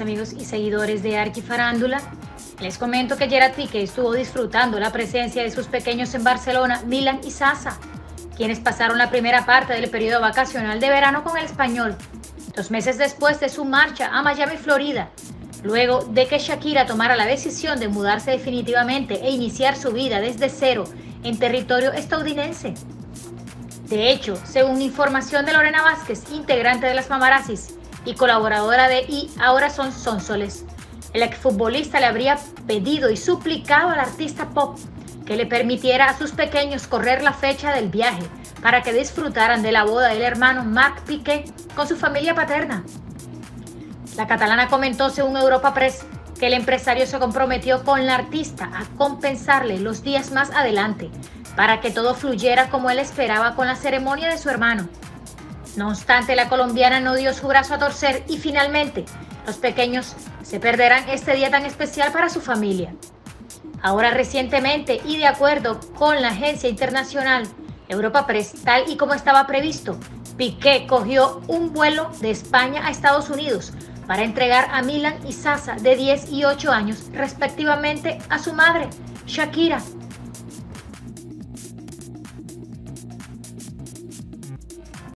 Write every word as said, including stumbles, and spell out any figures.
noches, amigos y seguidores de Arquifarándula. Les comento que Gerard Piqué estuvo disfrutando la presencia de sus pequeños en Barcelona, Milan y Zaza, quienes pasaron la primera parte del periodo vacacional de verano con el español, dos meses después de su marcha a Miami, Florida, luego de que Shakira tomara la decisión de mudarse definitivamente e iniciar su vida desde cero en territorio estadounidense. De hecho, según información de Lorena Vázquez, integrante de las Mamarazzis y colaboradora de Y Ahora Son Sonsoles, el exfutbolista le habría pedido y suplicado al artista pop que le permitiera a sus pequeños correr la fecha del viaje para que disfrutaran de la boda del hermano Marc Piqué con su familia paterna. La catalana comentó, según Europa Press, que el empresario se comprometió con la artista a compensarle los días más adelante para que todo fluyera como él esperaba con la ceremonia de su hermano. No obstante, la colombiana no dio su brazo a torcer y finalmente los pequeños se perderán este día tan especial para su familia. Ahora, recientemente y de acuerdo con la agencia internacional Europa Press, tal y como estaba previsto, Piqué cogió un vuelo de España a Estados Unidos para entregar a Milan y Zaza, de diez y ocho años respectivamente, a su madre, Shakira.